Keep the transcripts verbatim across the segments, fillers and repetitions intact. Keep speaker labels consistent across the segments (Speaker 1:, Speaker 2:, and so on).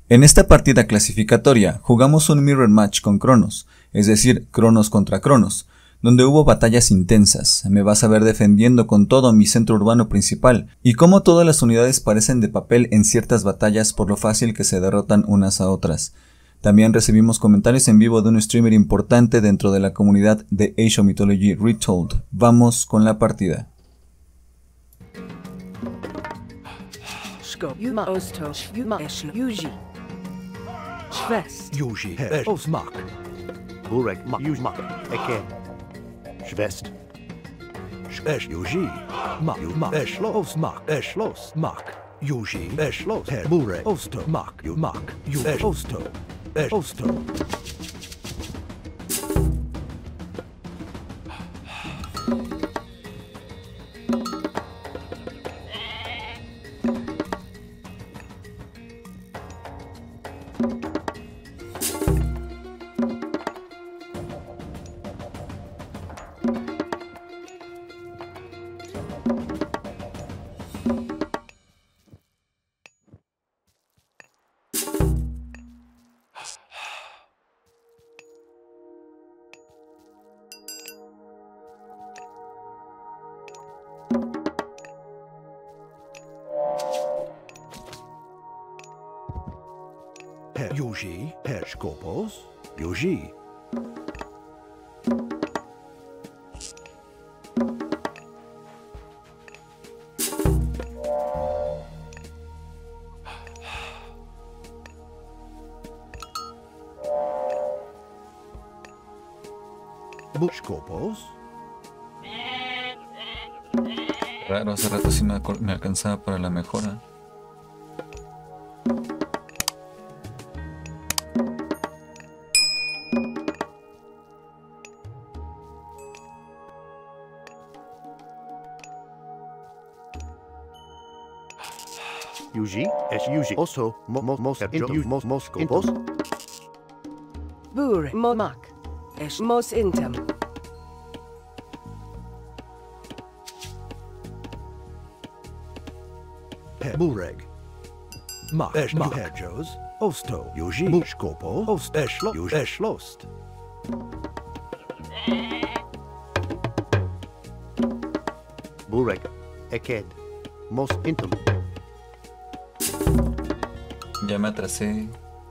Speaker 1: En esta partida clasificatoria jugamos un Mirror Match con Cronos, es decir, Cronos contra Cronos, donde hubo batallas intensas. Me vas a ver defendiendo con todo mi centro urbano principal, y como todas las unidades parecen de papel en ciertas batallas por lo fácil que se derrotan unas a otras. También recibimos comentarios en vivo de un streamer importante dentro de la comunidad de Age of Mythology Retold. Vamos con la partida.
Speaker 2: Yuji, Osmak, Burek, Yuzmak, Eken, Schwest, Schwesh, Yuji, Mak, Mak, Eschlo, Osmak, Eschlos, Mak, Yuji, Eschlos, Burek, Osto, Mak, Mak, Yuj, Osto, Esch, Osto. Yuji, Hershkopos, Yuji. Bushkopos.
Speaker 1: Raro, hace rato sí me, me alcanzaba para la mejora.
Speaker 2: Yuji, es Yuji, also, mo mo mos mos mos kopos.
Speaker 3: Bure, momak, es mos intem.
Speaker 2: Bureg. Mak, es mak, Herjos, Osto, Yuji, Bushkopo, Ost, Eschlo, Yuj, Eschlost. Bureg, Eked, mos intem.
Speaker 1: Ya me atrasé.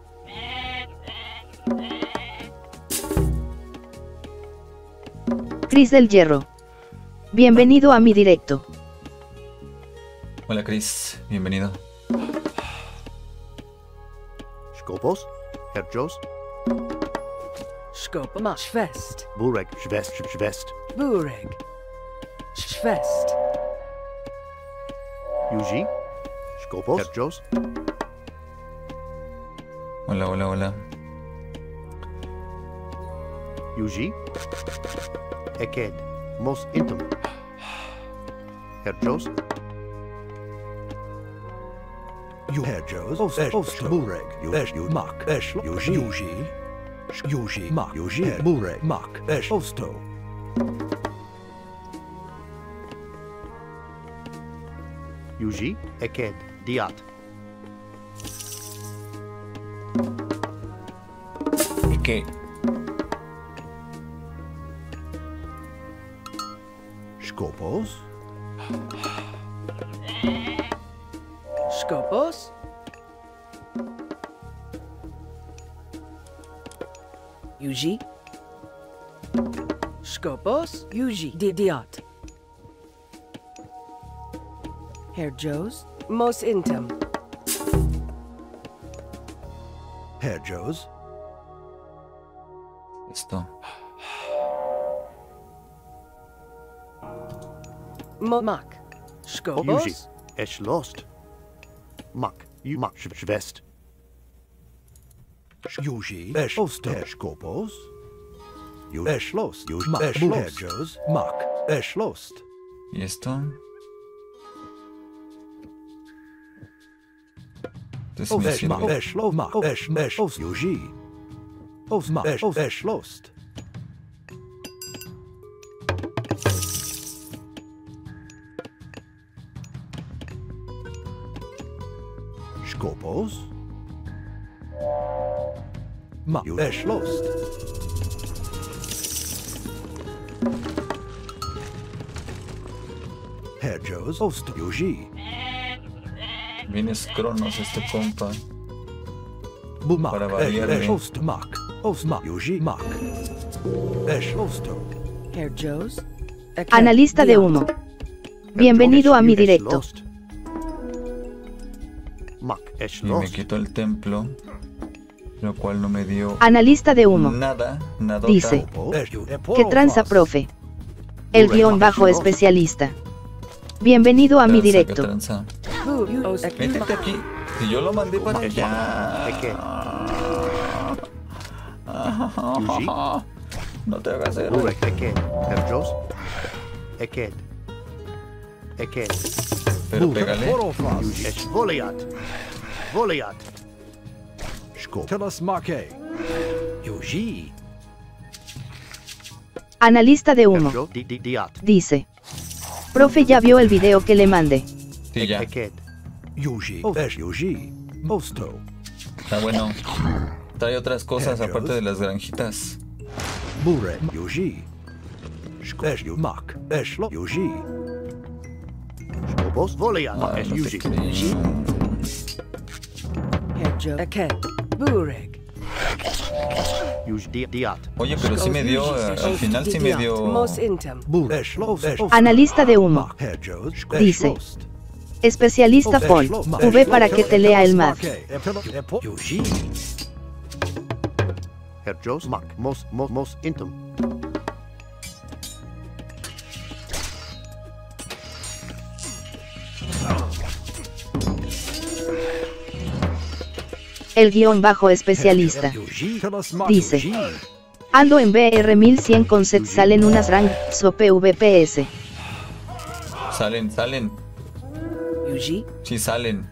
Speaker 4: Chris del Hierro. Bienvenido a mi directo.
Speaker 1: Hola Chris, bienvenido.
Speaker 2: Skopos, Herjos.
Speaker 3: Skopoma, Schwest.
Speaker 2: Bureg, Schwest, Schwest.
Speaker 3: Bureg. Schwest.
Speaker 2: Yuji, Skopos, Herjos.
Speaker 1: Hola, hola, hola.
Speaker 2: Yuji, Eked, mos intem. Herjos. You Herjos, Ost, Bureg, Yuj, Mak, Esch, Yuji, Yuji, Yuji, Mak, Yuji, Bureg, Mak, Esch, Osto. Yuji, Eked, Diat.
Speaker 1: ¿Qué?
Speaker 2: Skopos.
Speaker 3: Skopos. Yuji. Skopos. Yuji. Didiot. Herjos. Mos intem.
Speaker 2: Herjos.
Speaker 1: Esto.
Speaker 3: Momak.
Speaker 2: Yuji,
Speaker 3: Skopos.
Speaker 2: Esch lost. Mak, you mak schwest. Yuji, Esch osto, Skopos. You Esch lost. You mak Esch lost. Mak, Esch lost.
Speaker 1: ¿Y esto? Esto sí me
Speaker 2: Esch mak,
Speaker 1: sirve.
Speaker 2: Esch lost. Mak, Esch, Esch ost. Yuji. Os mak, Esch, Esch lost. Skopos. Ma erschlossen. Herr Joes Ost Yuji.
Speaker 1: Vienes Cronos este compa.
Speaker 2: Bumak
Speaker 1: Para variarme.
Speaker 2: Ost Mak. Ost Mak Yuji Mak. Erschlossen.
Speaker 3: Herr Joes. Eket
Speaker 4: Analista de
Speaker 3: Diot.
Speaker 4: humo. Bienvenido a mi directo.
Speaker 2: Mak
Speaker 1: Y me
Speaker 2: erschlossen.
Speaker 1: quitó el templo, lo cual no me dio
Speaker 4: Analista de humo.
Speaker 1: nada, nada.
Speaker 4: Dice.
Speaker 2: ¿Qué
Speaker 4: ¿Qué tranza, profe? El guión bajo especialista. Bienvenido a mi directo.
Speaker 3: Who you os
Speaker 1: Métete aquí. Si yo lo mandé para allá.
Speaker 2: Yuji?
Speaker 1: No te hagas héroe.
Speaker 2: Burek Eket. Herr Joes. Eket. Eket.
Speaker 1: Pero pégale.
Speaker 2: Yuji. Es Voliat. Voliat. Skop. Telas Make. Yuji.
Speaker 4: Analista de humo.
Speaker 2: Herr Di- Di- Diat.
Speaker 4: Dice. Profe, ya vio el video que le mandé.
Speaker 1: Sí, ya.
Speaker 2: Eket. Yuji. Es Yuji. Osto.
Speaker 1: Está bueno. Trae otras cosas
Speaker 2: Eh,
Speaker 1: aparte de las granjitas.
Speaker 2: Burek. Yuji. Es Mak. Eslo. Yuji. Skopos Voliat.
Speaker 1: Ah,
Speaker 2: Es
Speaker 1: no te
Speaker 2: Yuji.
Speaker 1: crees.
Speaker 3: Herr Joes. Eket Bureg.
Speaker 2: Yuji Di- Diat.
Speaker 1: Oye, pero sí me dio, eh, al final sí me dio.
Speaker 3: Mos Intem.
Speaker 2: Burek. Eslo. Eslo.
Speaker 4: Analista de humo.
Speaker 2: Herr Joes.
Speaker 4: Dice.
Speaker 2: Eslost.
Speaker 4: Especialista Paul. V para que te lea el math.
Speaker 2: Yuji. Herr Joes Mak. Mos, mos, mos Intem.
Speaker 4: El guión bajo especialista. Dice. Ando en B R mil cien con set salen unas rank, so P V P S.
Speaker 1: Salen, salen.
Speaker 3: Yuji.
Speaker 1: Sí, salen.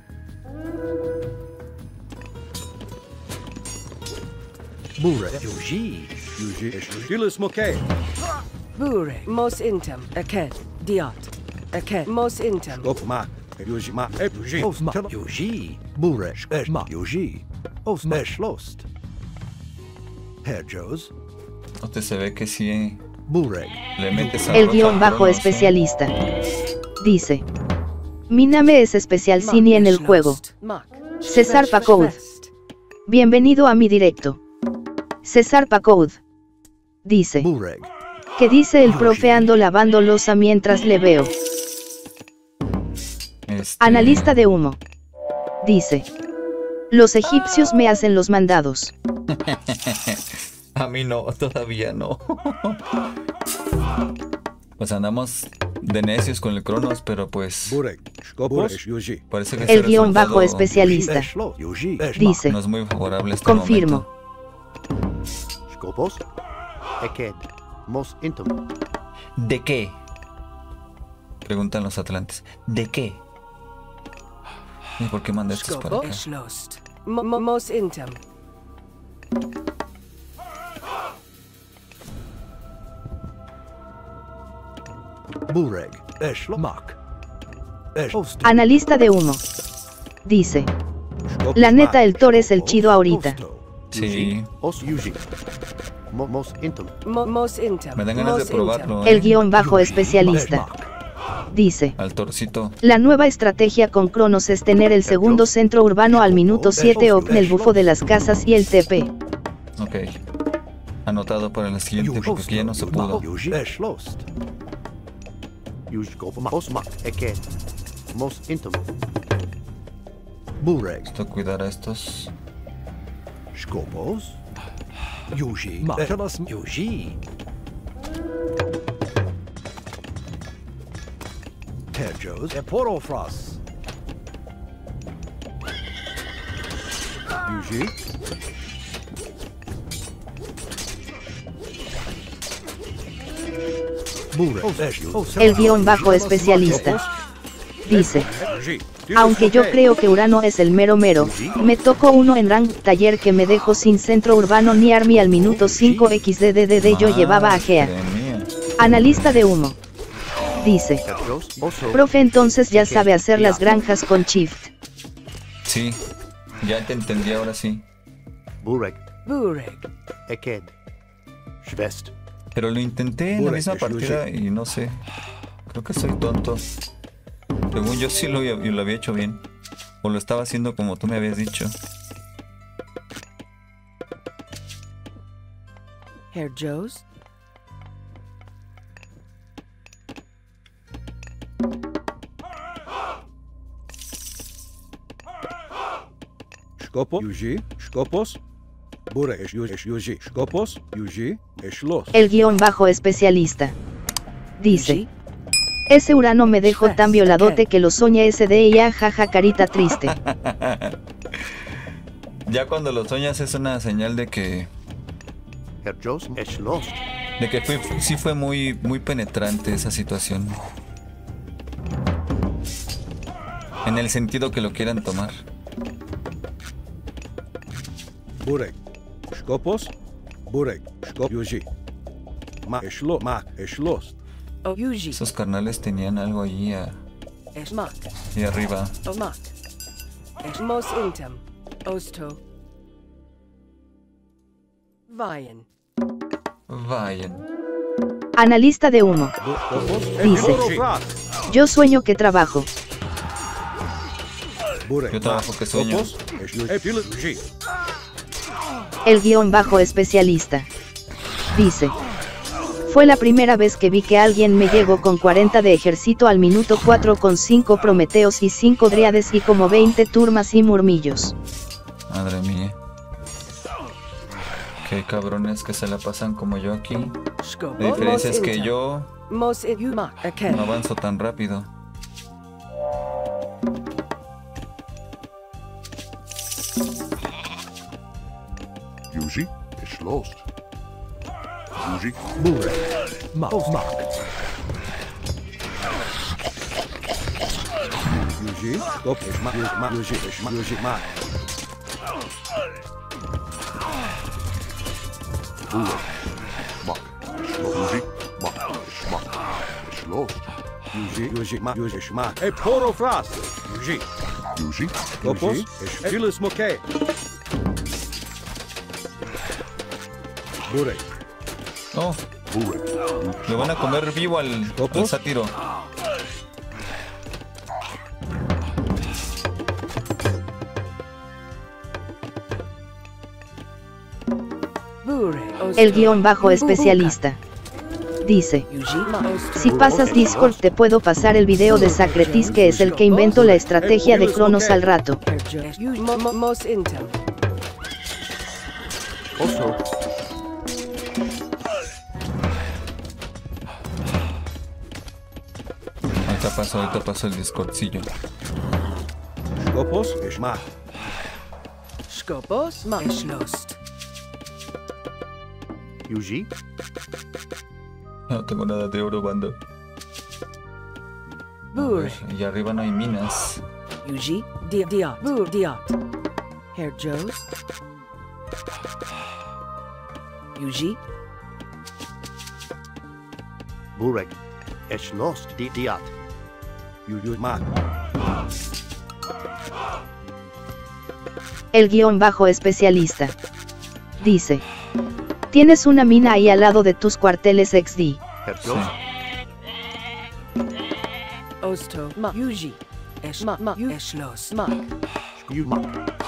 Speaker 2: Burek. Yuji. Yuji. Julius Moke.
Speaker 3: Bureg. Mos Intem. Eket Diot. Eket Mos Intem.
Speaker 2: Okma. Yuji Ma. Yuji. Osma. Yuji. Burek. Esma. Yuji. Osma. Eslost. Herr Joes.
Speaker 1: Usted se ve que sí
Speaker 2: Burek.
Speaker 1: le metes a
Speaker 4: El guión bajo especialista. Dice. Mi name es especial Cini en el juego.
Speaker 3: Mak.
Speaker 4: César Pacode. Bienvenido a mi directo. César Pacode. Dice.
Speaker 2: Burek.
Speaker 4: ¿Qué dice el profe? Ando lavando losa mientras le veo.
Speaker 1: Este,
Speaker 4: Analista de humo. Dice. Los egipcios me hacen los mandados.
Speaker 1: A mí no, todavía no. Pues andamos de necios con el Cronos, pero pues
Speaker 2: Burek. Skopos. Yuji.
Speaker 1: parece que
Speaker 4: El
Speaker 1: ese
Speaker 4: guión
Speaker 1: resultado
Speaker 4: bajo especialista.
Speaker 2: Eslo. Yuji.
Speaker 4: Dice.
Speaker 1: no es muy favorable este
Speaker 4: Confirmo.
Speaker 1: momento.
Speaker 2: Skopos. Eket. Mos Intem.
Speaker 1: ¿De qué? Preguntan los atlantes. ¿De qué? ¿Y por qué manda estos para acá?
Speaker 3: Eslost. Mo- mo- Mos Intem.
Speaker 2: Burek. Eslo. Mak. Eslost.
Speaker 4: Analista de humo. Dice. La neta, el Thor es el chido ahorita.
Speaker 1: Sí.
Speaker 2: Os Yuji. Mo- Mos Intem.
Speaker 3: Mo- Mos Intem.
Speaker 1: Me dan ganas de
Speaker 3: Mos Intem.
Speaker 1: probarlo.
Speaker 4: El
Speaker 1: ¿eh?
Speaker 4: guión bajo especialista. Dice.
Speaker 1: Al torcito.
Speaker 4: La nueva estrategia con Cronos es tener el segundo centro urbano al minuto siete o el bufo de las casas y el T P.
Speaker 1: Ok. Anotado para la siguiente porque aquí ya no se pudo.
Speaker 2: Yuji. Eslost. Yuji. Skopos. Osma. Eket. Mos Intem. Burek.
Speaker 1: Esto cuidar a estos.
Speaker 2: Skopos. Yuji. Telas Yuji. Herr Joes. Eporofros. Yuji. Burek.
Speaker 4: El guión bajo especialista. Dice. Aunque yo creo que Urano es el mero mero, me tocó uno en rank taller que me dejó sin centro urbano ni army al minuto cinco xddd yo llevaba a Gea.
Speaker 1: Madre mía.
Speaker 4: Analista de humo. Dice.
Speaker 2: Herr Joes. Oso.
Speaker 4: Profe, entonces ya sabe hacer las granjas con Shift.
Speaker 1: Sí. Ya te entendí ahora sí.
Speaker 2: Burek.
Speaker 3: Burek.
Speaker 2: Eked. Schwest.
Speaker 1: Pero lo intenté en la misma partida y no sé. Creo que soy tonto. Según yo sí lo, yo lo había hecho bien. O lo estaba haciendo como tú me habías dicho.
Speaker 3: Herr Jost.
Speaker 5: Skopos, Yuji, Skopos, Bure, es Yuji, Skopos, Yuji, Eslos.
Speaker 4: El guión bajo especialista. Dice.
Speaker 3: Yuji.
Speaker 4: Ese Urano me dejó tan violadete que lo soñé ese de ella, jaja, carita triste.
Speaker 1: Ya cuando lo sueñas es una señal de que...
Speaker 2: Herr Jost, Eslos.
Speaker 1: De que fue, sí fue muy, muy penetrante esa situación. En el sentido que lo quieran tomar.
Speaker 5: Burek, Skopos, Burek, Skop, Yuji. Ma, Eslo, Ma, Eslos.
Speaker 3: O Yuji.
Speaker 1: Esos carnales tenían algo allí a-
Speaker 3: Esmak.
Speaker 1: ahí arriba.
Speaker 3: Omak. Mos intem. Osto. Vayan.
Speaker 1: Vayan.
Speaker 4: Analista de humo.
Speaker 5: Skopos,
Speaker 4: Dice. Yo sueño que trabajo.
Speaker 5: Burek,
Speaker 1: Yo trabajo que sueño.
Speaker 5: Skopos, es Yuji.
Speaker 4: El guión bajo especialista. Dice. Fue la primera vez que vi que alguien me llegó con cuarenta de ejército al minuto cuatro con cinco prometeos y cinco dríades y como veinte turmas y murmillos.
Speaker 1: Madre mía. Qué cabrones que se la pasan como yo aquí.
Speaker 3: Skopos.
Speaker 1: La diferencia es que yo
Speaker 3: Mos it Yumak. Aked.
Speaker 1: no avanzo tan rápido.
Speaker 2: Yuji, Eslos. Yuji.
Speaker 5: Burek, Ma, Mak. Yuji, Skop, es Ma, Ma, Yuji, es Ma, Yuji, Ma.
Speaker 2: Mak. Yuji. Mak. Mak. Eslos.
Speaker 5: Yuji, Yuji, Ma, Yuji, es Ma. E poro fras, Yuji.
Speaker 2: Yuji.
Speaker 5: Skopos, es Filis Moke. Burek,
Speaker 1: Oh,
Speaker 2: Burek.
Speaker 1: le van a comer vivo al, al
Speaker 5: ¿Copos?
Speaker 1: sátiro.
Speaker 3: Burek. Osto.
Speaker 4: El guión bajo especialista. Dice.
Speaker 3: Yuji. Ma Osto.
Speaker 4: Si pasas Discord te puedo pasar el video de Sacretis que es el que inventó la estrategia de Cronos al rato.
Speaker 3: Herr Jost. Yuji. Mo- mo- Mos intem.
Speaker 2: Oso.
Speaker 1: Ahorita pasó, ahorita pasó el Discordcillo.
Speaker 5: Skopos, es Ma.
Speaker 3: Skopos. Ma Eslost.
Speaker 2: Yuji.
Speaker 1: No tengo nada de oro, bando. A ver,
Speaker 3: Burek.
Speaker 1: y arriba no hay minas.
Speaker 3: Yuji. Di- Diat. Bur. Diat. Herr Jost. Yuji.
Speaker 2: Burek. Eslos. Di Diat.
Speaker 5: Yuji, Ma.
Speaker 4: El guión bajo especialista. Dice. Tienes una mina ahí al lado de tus cuarteles X D.
Speaker 2: Herr
Speaker 1: Sí.
Speaker 2: Jost.
Speaker 3: Osto. Ma. Yuji. Es ma. Ma. Yu- Eslos. Ma.
Speaker 2: Yu- Mak.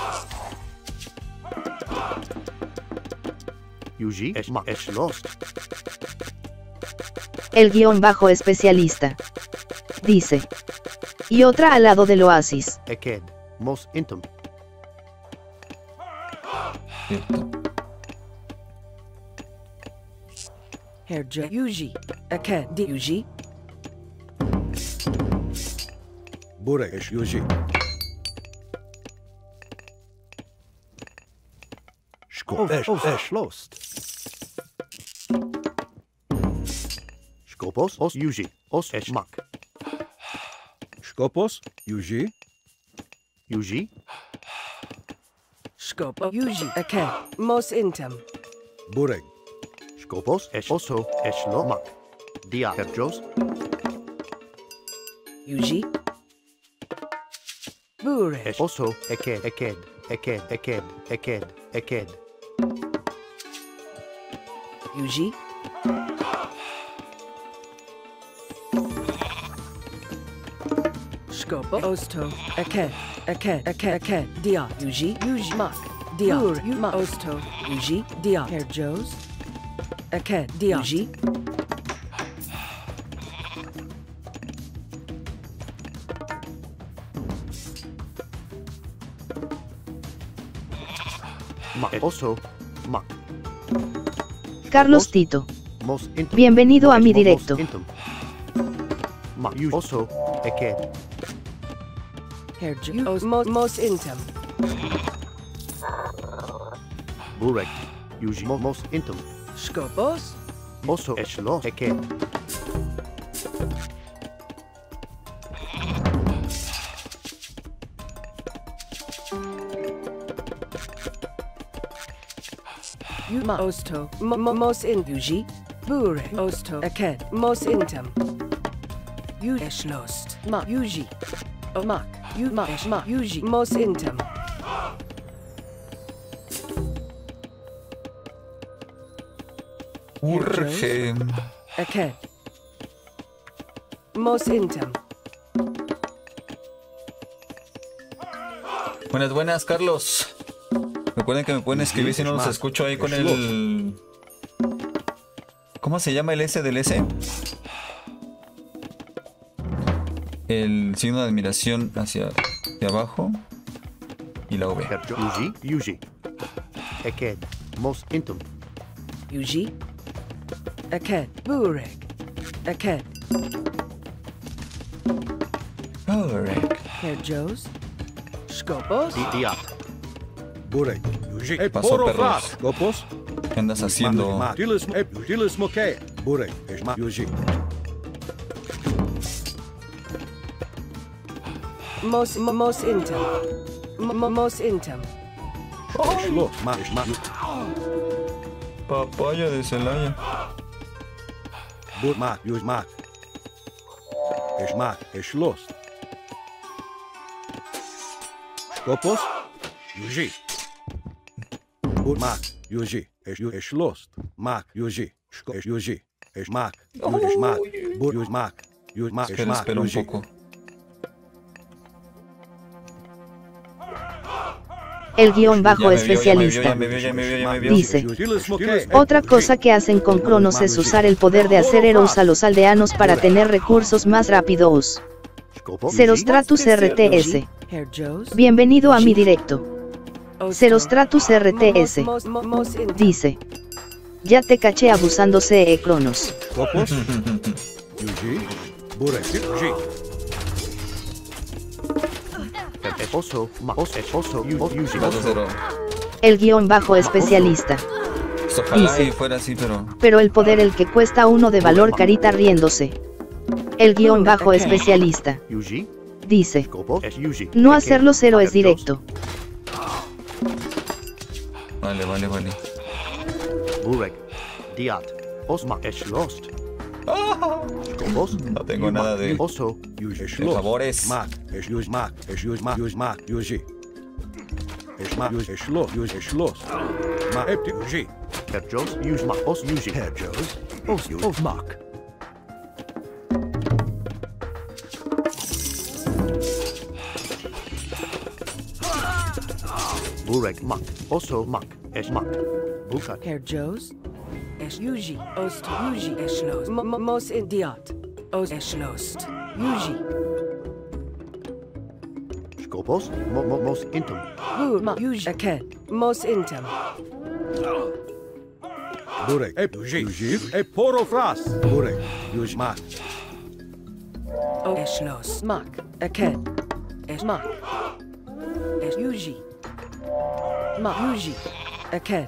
Speaker 2: Yuji. Es Mak. Eslos.
Speaker 4: El guión bajo especialista. Dice. Y otra al lado del oasis.
Speaker 2: Eked. Mos intem.
Speaker 1: Cierto.
Speaker 3: Herr Jost. Yuji. Aked. Di. Yuji.
Speaker 5: Burek, es Yuji.
Speaker 2: Skop. Es, Eslos. Skopos. Os Yuji. Os es Mak.
Speaker 5: Skopos, Yuji.
Speaker 2: Yuji.
Speaker 3: Skopo. Yuji. Aked. Mos intem.
Speaker 5: Burek,
Speaker 2: Skopos. Es Oso. Eslo. Mak. Dia. Herr Jost.
Speaker 3: Yuji. Burek.
Speaker 2: Es Oso. Eked. Eked. Eked. Eked. Eked. Eked.
Speaker 3: Yuji. Scopo. Osto. Aked. Aked. Aked. Aked. Diot. Yuji. Yuji. Mak. Diot. Yuma. Osto. Yuji. Diot. Hair Joes. Aked. Diot. Yuji.
Speaker 2: Also, Mak.
Speaker 4: Carlos Tito.
Speaker 2: Most intim.
Speaker 4: Bienvenido a mi directo.
Speaker 2: Mak. Also, Aked.
Speaker 3: Hair Joes. Most, most intim.
Speaker 2: Burek. Yuji. Most intim.
Speaker 3: Scopos.
Speaker 2: Also, Eshlos. Aked.
Speaker 3: Yuma. Osto. Mo- mo- Most in. Yuji. Bure. Osto. Aked. Most intim. Yueshlost. Ma. Yuji. Omak. Yuma. Eshma. Yuji. Most intim.
Speaker 1: Urge.
Speaker 3: Aked. Most intim.
Speaker 1: Buenas, buenas, Carlos. Recuerden que me pueden escribir si no los escucho ahí con el... ¿Cómo se llama el S del S? El signo de admiración hacia, hacia abajo y la V.
Speaker 2: Yuji. Yuji. Aked. Most intim.
Speaker 3: Yuji. Aked. Burek. Aked.
Speaker 1: Correct.
Speaker 3: Hair Joes. Scopos.
Speaker 2: Diot.
Speaker 5: Burek. Yuji. E
Speaker 1: Pasó,
Speaker 5: poro
Speaker 1: perros.
Speaker 5: fras. Scopos.
Speaker 1: ¿Qué andas haciendo?
Speaker 5: Dilis e dilis moke. Burek. Eshma. Yuji.
Speaker 3: Most, mo- most intim. Mo- mo- Most intim.
Speaker 5: Eshlos. Ma. Eshma.
Speaker 1: Papaya de Celaya.
Speaker 5: Bur. Mak. Yuj. Mak. Eshma. Eshlos. Scopos. Yuji. Bur. Mak. Yuji. Esh. Eshlos. Mak. Yuji. Shko. Esh. Yuji. Esh. Mak. Yuj. Esh. Mak. Bur. Yuj. Mak. Yuj. Mak. Esh.
Speaker 1: Espera,
Speaker 5: Mak.
Speaker 1: espera un
Speaker 5: Yuji.
Speaker 1: poco.
Speaker 4: El guión bajo
Speaker 1: Ya me vio, ya me vio,
Speaker 4: especialista.
Speaker 1: ya me vio, ya me vio, ya me vio.
Speaker 4: Dice.
Speaker 5: Dilis moke.
Speaker 4: Otra cosa que hacen con Cronos es usar el poder de hacer heroes a los aldeanos para tener recursos más rápidos.
Speaker 2: Scopos.
Speaker 4: Cerostratus R T S.
Speaker 3: Hair Joes.
Speaker 4: Bienvenido a mi directo.
Speaker 3: Osto.
Speaker 4: Cerostratus R T
Speaker 3: Most,
Speaker 4: S.
Speaker 3: most, mo- most intim.
Speaker 4: Dice. Ya te caché abusándose eh, Cronos.
Speaker 5: Scopos. Yuji. Burek. Yuji.
Speaker 2: Also, Ma. Also, also, Yuji.
Speaker 1: Vas a cero.
Speaker 4: El guión bajo especialista.
Speaker 1: Pues ojalá
Speaker 4: Dice.
Speaker 1: y fuera así, pero...
Speaker 4: Pero el poder el que cuesta uno de valor carita riéndose. El guión bajo especialista.
Speaker 2: Yuji.
Speaker 4: Dice.
Speaker 2: Scopos. Yuji.
Speaker 4: No hacerlo cero es directo.
Speaker 1: Vale, vale, vale.
Speaker 2: Burek. Diot. Osma. Eshlost. Scopos.
Speaker 1: No tengo nada de...
Speaker 2: Also,
Speaker 5: Yuji.
Speaker 1: de favores.
Speaker 5: Mak. Esh. Yuj. Mak. Esh. Yuj. Mak. Yuj. Mak. Yuji. Esh. Mak. Yuj. Eshlos. Yuj. Eshlos. Ma. Epti. Yuji.
Speaker 2: Hair Joes. Yuj. Mak. Os. Yuji.
Speaker 5: Hair Joes.
Speaker 2: Os. Os. Mak. Burek. Mak. Also, Mak. Esh. Mak. Bukat.
Speaker 3: Hair Joes. Esh Yuji. Osto. Yuji. Eshlost. Mo- mo- Most in. Diot. Os. Eshlost. Yuji.
Speaker 2: Scopos. Mo. Mo. Most intim.
Speaker 3: Bur. Ma. Yuji. Aked. Most intim.
Speaker 5: Burek. Ep. Yuji. Yuji. E poro fras. Burek. Yuj. Mak.
Speaker 3: O. Eshlost. Mak. Aked. Esh. Mak. Esh Yuji. Ma. Yuji. Aked.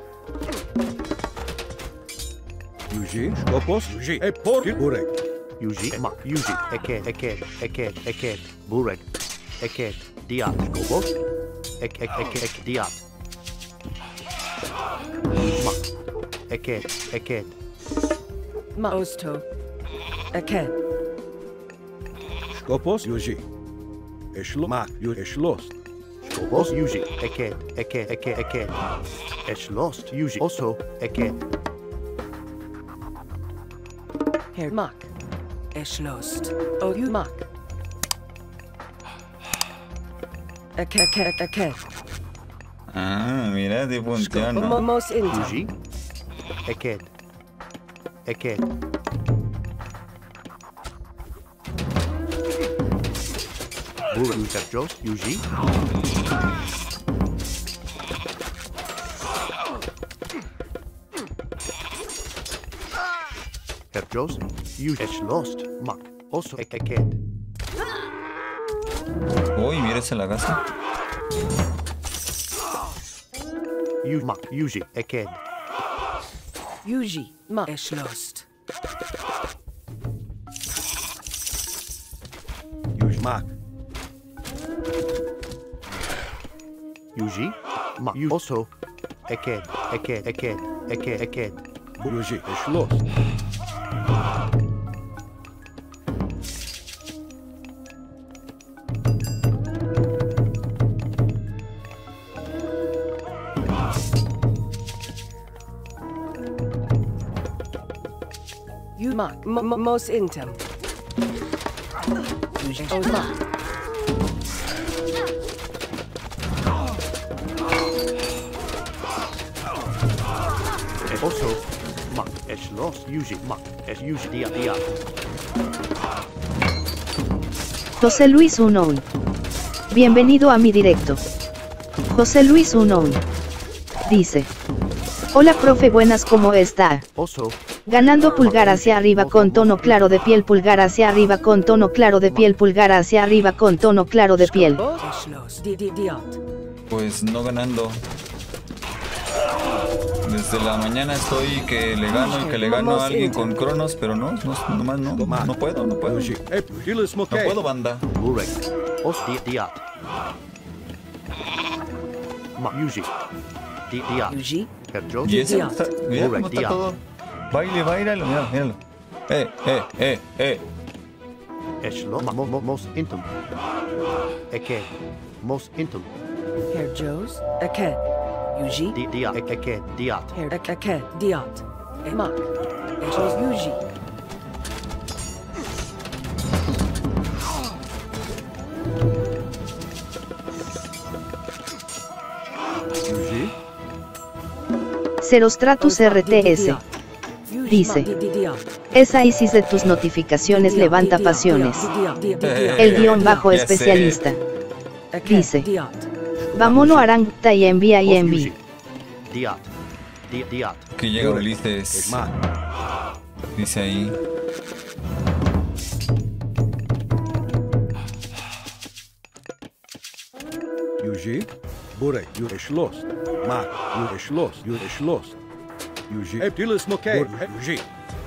Speaker 5: Yuji. Scopos. Yuji. E por. Burek.
Speaker 2: Yuji. Mak. Yuji. Eked. Eked. Eked. Eked. Burek. Eked. Diot. Scopos. Ek. Ek. Ek. Ek. Diot. Mak. Eked. Eked.
Speaker 3: Ma. Osto. Aked.
Speaker 5: Scopos. Yuji. Eshlo. Mak. Yuj. Eshlos.
Speaker 2: Skopos, Yuji, Eke, Eke, Eke, Eke. Es lost, Yuji, also, Eke.
Speaker 3: Herr Mock. Es lost. Oh, you Mock. Eke, Eke, Eke.
Speaker 1: Ah, mira, de funciona.
Speaker 3: Most intel.
Speaker 2: Yuji, Eke. Eke. Buren Kerjos, Yuji. Kerjos, Yuji. Es lost, Mak. Also Ekeked.
Speaker 1: Uy, mira, se la gasta.
Speaker 2: Yuji, Mak, Yuji, Eked.
Speaker 3: Yuji. Mock. Es lost.
Speaker 5: Yuji Mak.
Speaker 2: Yuji, Mak. You also Eked, Eked, Eked, Eked, Eked.
Speaker 5: Yuji is lost.
Speaker 3: You Mock. Most intel. Yuji. Oh, Mock.
Speaker 2: Also, Mak. Es lost, Yuji, Mak. Es Yuji, dia, dia.
Speaker 4: José Luis Unknown. Bienvenido a mi directo. José Luis Unknown. Dice. Hola profe, buenas, ¿cómo está?
Speaker 2: Also,
Speaker 4: Ganando pulgar hacia arriba con tono claro de piel, pulgar hacia arriba con tono claro de piel, pulgar hacia arriba con tono claro de piel.
Speaker 3: Es lost. Di, di, diot.
Speaker 1: Pues no ganando. Desde la mañana estoy que le gano y que le gano a alguien con cronos, pero no, no, nomás no, no puedo, no puedo.
Speaker 5: Yuji. Eh, Dilis
Speaker 1: No puedo, banda.
Speaker 2: Burek. Os, dia, dia. Mak, Yuji. Di, dia.
Speaker 3: Yuji.
Speaker 2: Kerjos,
Speaker 1: Y ese
Speaker 3: Dios.
Speaker 1: está, mira cómo está todo. Baile, bailalo, mira, míralo. Eh, eh, eh, eh.
Speaker 2: Es lost, Mak, mo, mo, most intim. Eked. Most intim.
Speaker 3: Herr Joes. Eke. Yuji.
Speaker 2: Di, dia, ek, Eked, diat.
Speaker 3: Herr Eke, Eke. Diot. E Mock. Es lost. Yuji.
Speaker 5: Yuji.
Speaker 4: Serostratus R T S. Dice. Esa ISIS de tus notificaciones levanta pasiones. El guión bajo
Speaker 1: Ya sé.
Speaker 4: especialista. Dice. Vámonos Arangta y envía y
Speaker 2: Os,
Speaker 4: envía.
Speaker 2: Yuji. Diat. Di, diat.
Speaker 1: Que llega
Speaker 5: Es
Speaker 1: Ulises.
Speaker 5: Mak.
Speaker 1: Dice ahí.
Speaker 5: Yuji. Burek. You is lost. Mak. You is lost. You is lost. Yuji. Eh, Dilis Mokay. Yuji.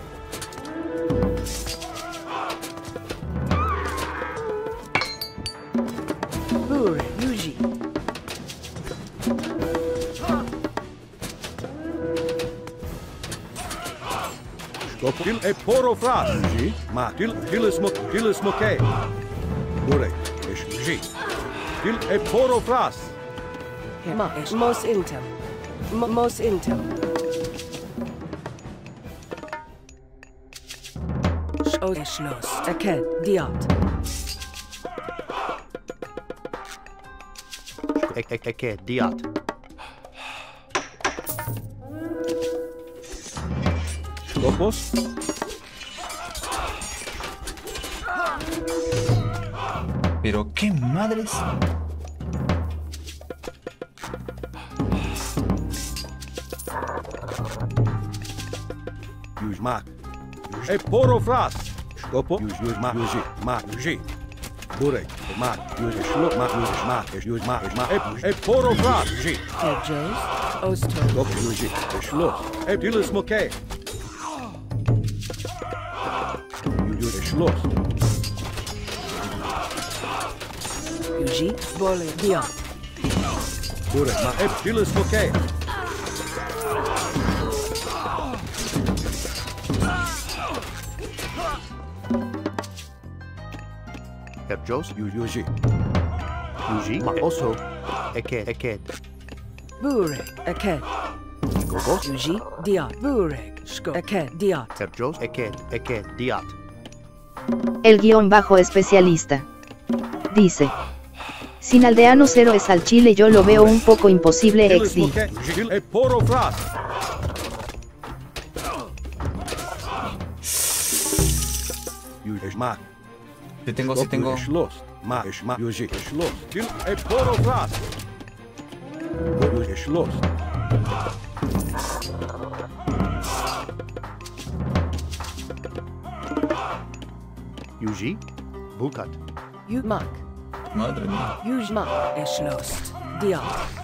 Speaker 3: Bure. Yuji.
Speaker 5: Skop. Dil e poro fras. Yuji. Mak. Dil Dilis Mok. Dilis Mokay. Burek. Is Yuji. Dil e poro fras.
Speaker 3: Herr Mock. Most intel. M- Most intel. Oh, es lost. Eke. Diot.
Speaker 2: Ek, ek, Eked, diat.
Speaker 5: Skopos.
Speaker 1: Pero qué madres.
Speaker 5: Yuji Mak. E poro fras. Skopo. Yuji Yuji Mak. Yuji Mak. Yuji. Burek. E Mak. Yuji Shlok. Mak. Yuji Mak. Yuji Mak. Yuji Mak. E e poro fras. Yuji.
Speaker 3: Herr Joes. Osto.
Speaker 5: Skop. Yuji. E Shlok. E Dilis Mokay. Yuji Shlok.
Speaker 3: Yuji. Bole. Diot.
Speaker 5: Burek. Mak. E Dilis Mokay.
Speaker 2: Herr Jos,
Speaker 5: Yuji.
Speaker 2: Yuji, ma oso. Eket, eket.
Speaker 3: Bureg. Eket.
Speaker 2: Skopos.
Speaker 3: Yuji. Diat. Bureg. Shko. Eket. Diat.
Speaker 2: Herjos, eket, eket, diat.
Speaker 4: El guión bajo especialista. Dice. Sin aldeano cero es al chile yo lo veo un poco imposible ex di.
Speaker 5: Gil e poro fras. Yuji, ma.
Speaker 1: Sí tengo, sí tengo.
Speaker 5: Schloss. Ma, ich ma, Yuji, Schloss. Gil e poro fras. Yuji, Schloss.
Speaker 2: Yuji, Bukat.
Speaker 3: Yumak.
Speaker 1: Madre mía.
Speaker 3: Yujmak. Eschlost. Diat.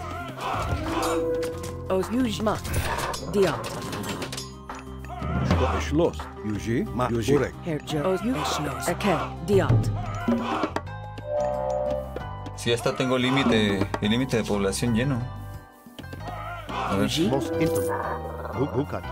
Speaker 3: Os Yujmak. Diat.
Speaker 5: Schko, Schloss. Yuji, ma, Yuji. Burek.
Speaker 3: Herjo. Os Eschlost. Eket. Diat.
Speaker 1: Sí, hasta tengo límite, el límite de población lleno. A ver.
Speaker 3: Yuji.
Speaker 2: Mos intum. Bu- Bukat.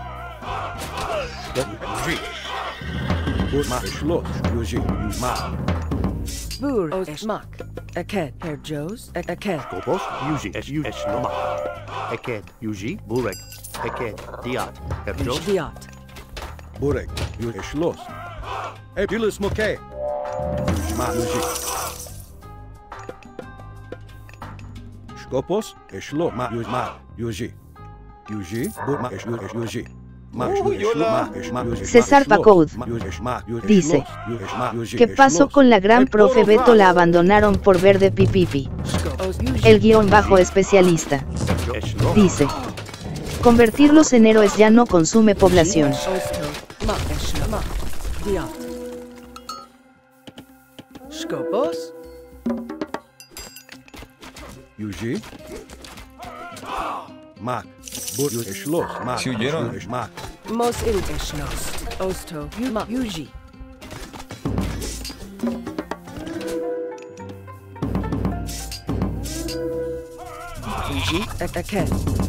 Speaker 5: Yuji. Bur, ma, Schloss. Yuji, ma.
Speaker 3: Bur. Os Eschmak. Eket. Herjos. Eket.
Speaker 2: Skopos. Yuji, es yu, es loma. Eket, Yuji, Burek. Eket, diat. Herjos.
Speaker 3: Diat.
Speaker 5: Burek. Yuji, Schloss. E Gilles Moke. Yuji, ma, Yuji. Skopos, Schlo, ma, Yuji, ma, Yuji. Yuji, Bur, ma, Esh, Yuji, Yuji. Ma,
Speaker 1: Uy,
Speaker 5: Yuji,
Speaker 1: hola.
Speaker 5: ma, Esh, ma, Yuji,
Speaker 4: César
Speaker 5: ma,
Speaker 4: Pacode
Speaker 5: Schloss, ma, Yuji, ma, Yuji,
Speaker 4: dice,
Speaker 5: Schloss, Yuji, ma, Yuji,
Speaker 4: ¿Qué pasó
Speaker 5: Schloss.
Speaker 4: con la gran
Speaker 5: E
Speaker 4: profe
Speaker 5: poro
Speaker 4: Beto?
Speaker 5: fras.
Speaker 4: La abandonaron por verde pipipi.
Speaker 3: Os Yuji.
Speaker 4: El guión bajo especialista.
Speaker 2: Es loma.
Speaker 4: Dice. Convertirlos en héroes ya no consume población.
Speaker 3: Osto. Ma. Eschlama. Diat. Skopos.
Speaker 5: Yuji. Mak. Bur, Yuji, Schloss, Mak.
Speaker 1: Sí huyeron.
Speaker 5: Yuji, Mak.
Speaker 3: Mos in Eschlost. Osto. Yuma. Yuji. Yuji. Ek- Eket.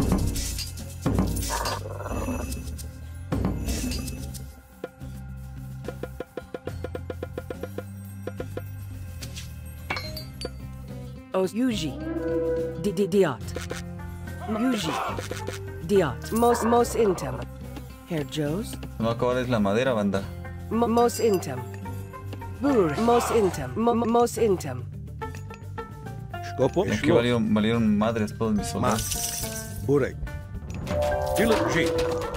Speaker 3: Os Yuji. Di di diat. Yuji. Diat. Mos mos intem. Herjos.
Speaker 1: Me va a acabar es la madera, banda.
Speaker 3: Mo- Mos intem. Bur. Mos intem. Mo- mo- Mos intem.
Speaker 5: Skopos,
Speaker 1: Aquí
Speaker 5: Schloss.
Speaker 1: valieron, valieron madres todos mis
Speaker 5: Ma.
Speaker 1: soldados.
Speaker 5: Burek. Gilles, G.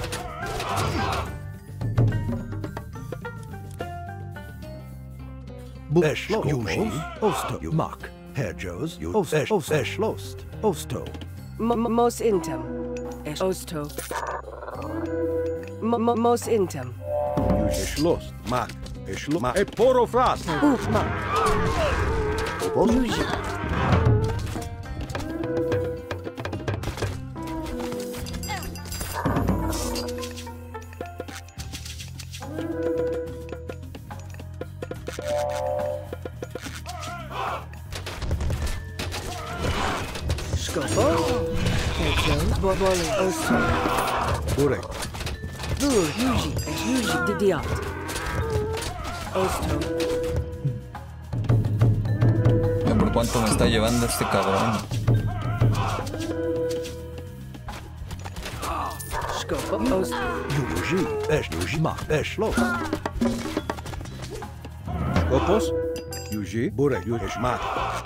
Speaker 2: Eschlo, Yuji, Osto, Mak. Herjos, Os, Os, Eschlost, Osto.
Speaker 3: Mo- mo- Mos intem. Esh- Osto. Mo- mo- Mos intem.
Speaker 5: Yuji, Schloss, Mak. Schloss, Mak. E poro fras.
Speaker 3: Uf. Ma.
Speaker 2: Skopos.
Speaker 3: Yuji. Skopo. Herjos. Boboli. Osto.
Speaker 5: Burek.
Speaker 3: Bur. Yuji. Esh Yuji. Didiat. Osto.
Speaker 1: Ya por cuánto me está llevando este cabrón.
Speaker 3: Skopo. Osto.
Speaker 2: Yuji, Esch, Yuji, Mak. Eschlost.
Speaker 5: Skopos. Yuji, Burek. Yuji, Mak.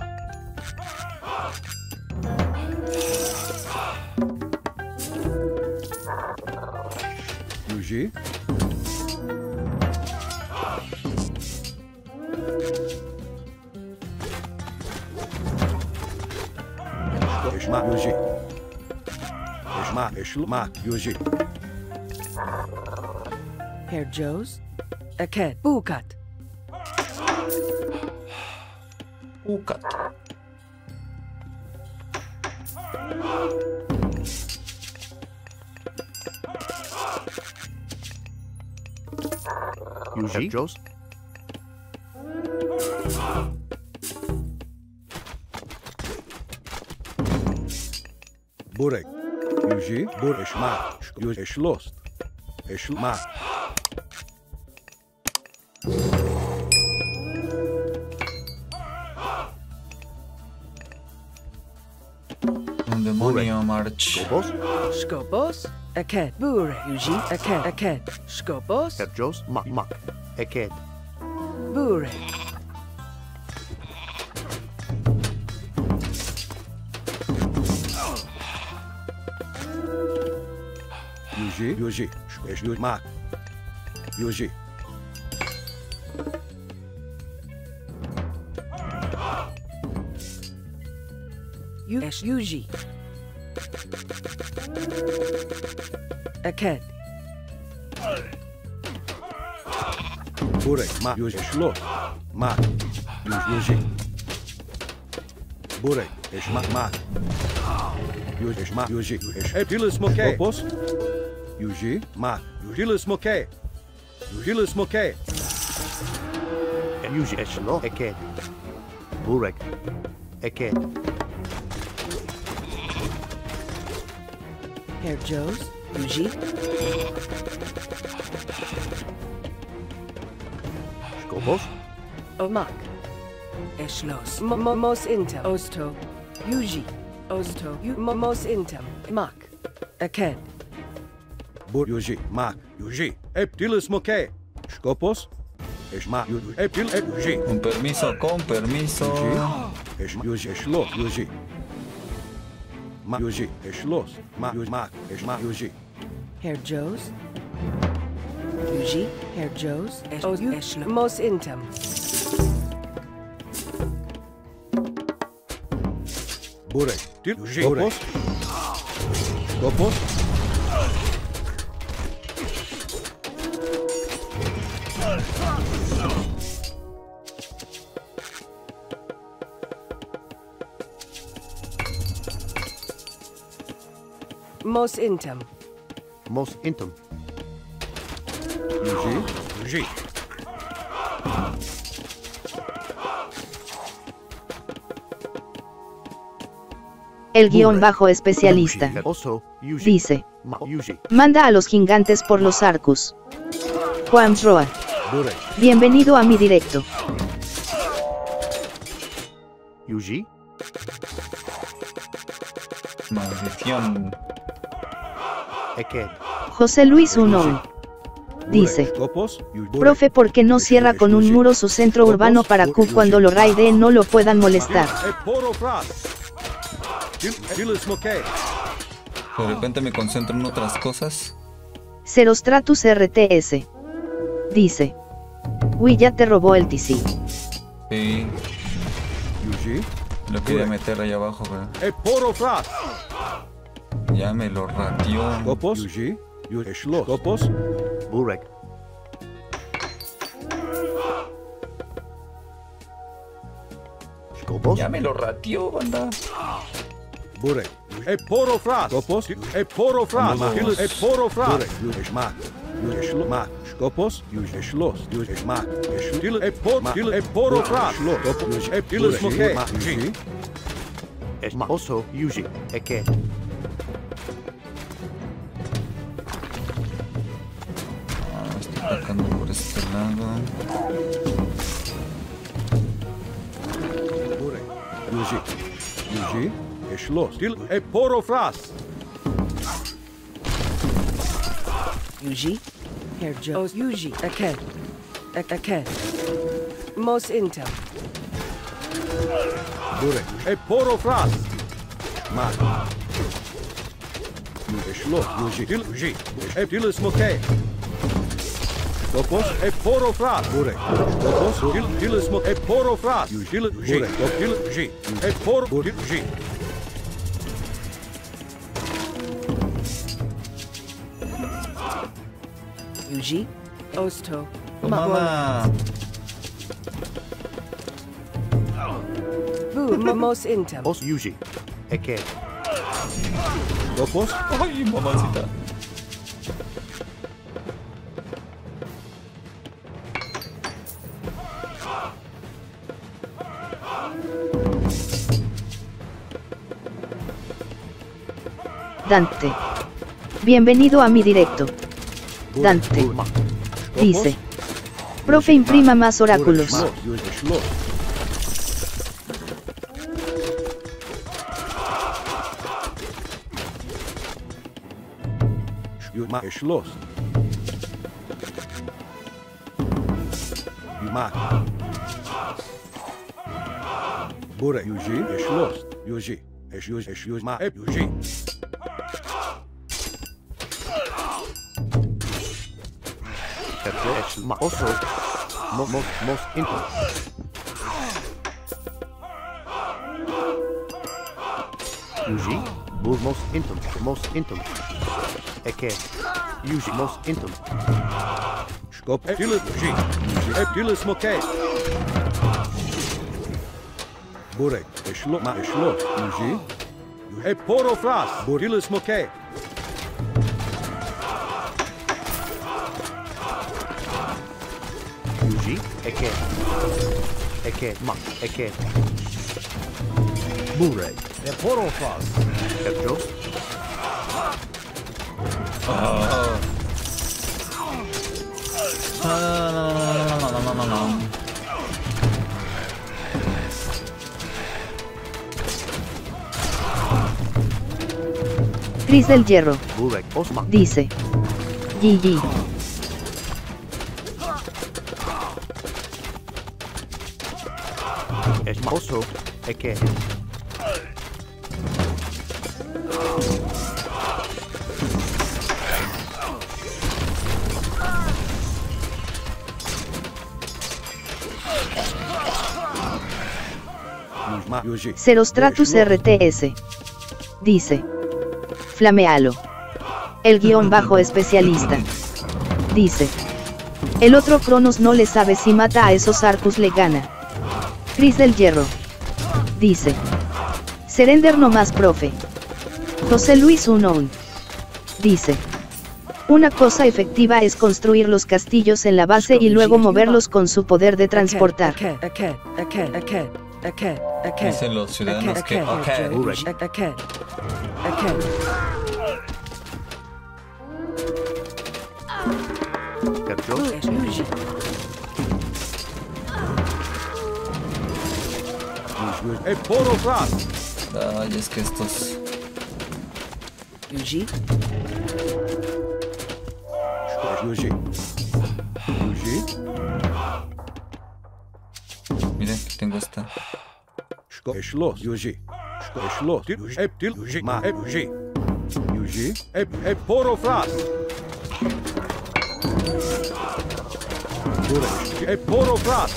Speaker 5: Yuji. Eshma, Yuji. Eshma, Eshma, Yuji.
Speaker 3: Herjos. Eket. Bukat.
Speaker 1: Ucat.
Speaker 2: Yuji, Herjos.
Speaker 5: Burek. Yuji, Bur, Eshma. Yuji, Eshlost. Eshma.
Speaker 1: March.
Speaker 5: Skopos.
Speaker 3: Skopos. Aked. Bure. Yuji. Aked. Aked. Skopos.
Speaker 2: Kerjos. Mak. Mak. Eked.
Speaker 3: Bure.
Speaker 5: Yuji. Yuji. Shkesh. Yuji. Mak. Yuji.
Speaker 3: Yush. Yuji. Aked.
Speaker 5: Burek. Mak. Yuji. Shlos. Mak. Yuji. Burek. Esh. Mak. Mak. Yuji. Esh. Mak. Yuji. Esh. Etilis moke. Skopos. Yuji. Mak. Yujilis moke. Yujilis moke.
Speaker 2: Yuji. Eshlo. Eked. Burek. Eked.
Speaker 3: Herr Joes. Yuji.
Speaker 2: Skopos.
Speaker 3: Omak. Eshlos. Momos intem. Osto. Yuji. Osto. Momos intem. Mak. Aked.
Speaker 5: Bur. Yuji. Mak. Yuji. Eptilis moke. Skopos. Esh. Mak. Yuji. Eptil. Ep. Yuji.
Speaker 1: Con permiso, con permiso.
Speaker 5: Esh. Yuji. Eshlos. Yuji. Mak. Yuji. Eshlos. Mak. Yuji. Mak. Esh. Mak. Yuji.
Speaker 3: Herr Joes. Yuji. Herr Joes. Eshlo. Mos intem.
Speaker 5: Burek. Til. Yuji. Skopos. Skopos.
Speaker 3: Mos intem.
Speaker 2: Mos intum.
Speaker 5: Yuji. Yuji.
Speaker 4: El guión bajo especialista.
Speaker 2: Oso. Yuji.
Speaker 4: Dice.
Speaker 2: Ma. Yuji.
Speaker 4: Manda a los gigantes por los arcos. Juan Roa.
Speaker 5: Burek.
Speaker 4: Bienvenido a mi directo.
Speaker 2: Yuji.
Speaker 1: Maldición.
Speaker 2: Eked.
Speaker 4: José Luis Unón. Dice.
Speaker 5: Skopos. Yuji.
Speaker 4: Profe, ¿por qué no cierra con un muro su centro urbano para que cuando lo raideen no lo puedan molestar?
Speaker 1: De repente me concentro en otras cosas.
Speaker 4: Serostratus R T S. Dice. Uy, ya te robó el T C.
Speaker 1: Sí,
Speaker 5: Yuji.
Speaker 1: lo quería meter ahí abajo, pero ya me lo ratió.
Speaker 5: Skopos. Yuji. Yuji. Shlos. Skopos.
Speaker 2: Burek. Skopos.
Speaker 1: Ya me lo ratió, banda.
Speaker 5: Burek. Eporofras. Skopos. Eporofras.
Speaker 1: Vamos.
Speaker 5: Eporofras. Burek. Yuji. Mak. Yuji. Shlos. Mak. Skopos. Yuji. Shlos. Yuji. Mak. Eshtil. Epor. Eporofras. Skopos. Yuji. Eptilis moke. Yuji.
Speaker 2: Es ma. Oso. Yuji. Eked.
Speaker 1: Ah, estoy atacando por este lado.
Speaker 5: Burek. Yuji. Yuji. Eshlos. Til. Eporofras.
Speaker 3: Yuji. Herr Joes. Yuji. Aked. Ak- Aked. Mos intem.
Speaker 5: Burek. Eporofras. Mak. Yuji. Shlos. Yuji. Til. Yuji. Eptilis moke. Skopos. Eporofras. Burek. Skopos. Til. Tilis moke. Eporofras. Yuji. Burek. Til. Yuji. Epor. Burek. Yuji.
Speaker 3: Yuji. Osto.
Speaker 1: Mamá.
Speaker 3: Bu. Mos intem.
Speaker 2: Os. Yuji. Eked.
Speaker 5: Skopos.
Speaker 1: Ay, mamacita.
Speaker 4: Dante. Bienvenido a mi directo. Dante.
Speaker 2: Ma.
Speaker 4: Dice. Profe, imprima más oráculos.
Speaker 5: Shlos. Yuji. Shlos. You Mark is lost. You Mark. Burek Yuji is lost. Yuji is Yuji is Yuji Mark Yuji. That's also most most most important. Yuji, most intimate, most intimate. Eke, Yuji, most intimate. Skop, Eptilis, Yuji, Yuji, Eptilis, Moke. Burek, Eshlo, Ma Eshlo, Yuji, Eporo Fras, Burilis, Moke. Yuji, Eke, Eke, Ma, Eke. Burek. The portal frost. Epjo.
Speaker 1: Oh. No, no, no, no, no, no, no, no.
Speaker 4: Cris del Hierro.
Speaker 5: Burek, Osman.
Speaker 4: Dice. G G.
Speaker 5: Esmoso. Eke.
Speaker 4: Serostratus R T S. Dice. Flamealo. El guión bajo especialista. Dice. El otro Cronos no le sabe si mata a esos Arcus le gana. Cris del Hierro. Dice. Serender no más, profe. José Luis Unoun. Dice. Una cosa efectiva es construir los castillos en la base y luego moverlos con su poder de transportar.
Speaker 1: Dicen los ciudadanos que ok. Ay, es que estos...
Speaker 3: Yuji.
Speaker 5: Yuji. Yuji.
Speaker 1: Miren, tengo esta.
Speaker 5: Schloss. Yuji. Schloss. Eptil. Yuji. Ma. Yuji. Yuji. Ep. Ep. Poro fras. Ep. Poro fras.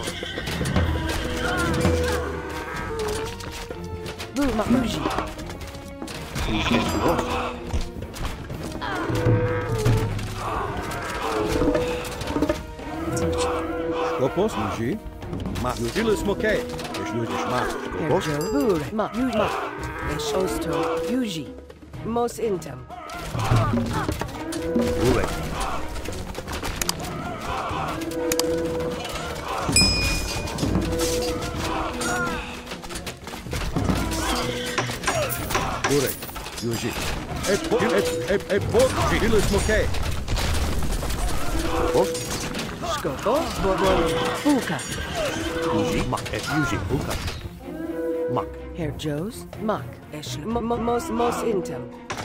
Speaker 3: Bulma. Yuji.
Speaker 5: Yuji. Schloss. Skopos, Yuji. Ma, Yujilis Moke. Esh Yuji Shma. Skopos.
Speaker 3: Bure. Ma. Yuji. Ma. Esh Osto. Yuji. Mos Intam.
Speaker 5: Bure. Bure. Yuji. Ep. Ep. Ep. Ep. Yujilis Moke. Skopos.
Speaker 3: Skopos. Borbon. Buka.
Speaker 5: Yuji. Mak. Esh Yuji. Buka. Mak.
Speaker 3: Herr Joes. Mak. Esh. Mos. Mos Intam.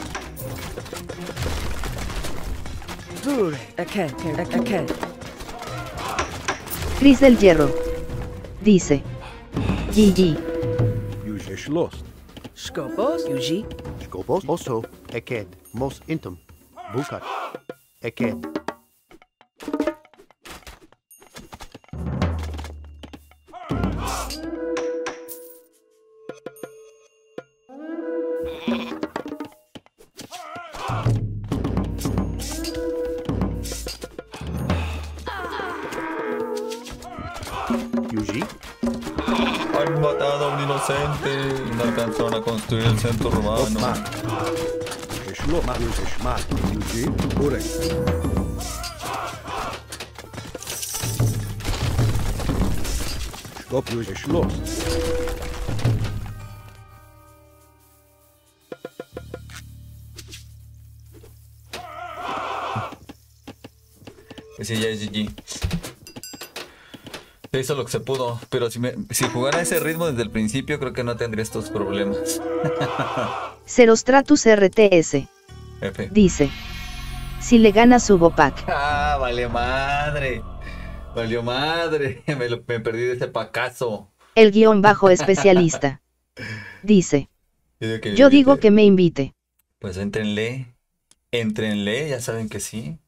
Speaker 3: Bure. Aken. Aken.
Speaker 4: Cris del Hierro. Dice. G G.
Speaker 5: Yuji. Esh lost.
Speaker 3: Skopos. Yuji.
Speaker 5: Skopos. Also. Eked. Mos Intam. Bukat. Eked. Yuji.
Speaker 1: Han matado a un inocente y no alcanzaron a construir el centro urbano.
Speaker 5: Osman. Eshlo. Ma. Yuji. Shma. Yuji. Bure. Skop. Yuji. Eshlo.
Speaker 1: Que sí, ya es G G. Se hizo lo que se pudo, pero si, me, si jugara a ese ritmo desde el principio, creo que no tendría estos problemas.
Speaker 4: Serostratus R T S.
Speaker 1: F.
Speaker 4: Dice. Si le gana su Gopak.
Speaker 1: Ah, vale madre. Valió madre. Me, lo, me perdí de ese pacazo.
Speaker 4: El guión bajo especialista. Dice.
Speaker 1: Yo digo que,
Speaker 4: Yo digo que me invite.
Speaker 1: Pues éntrenle. Éntrenle, ya saben que sí.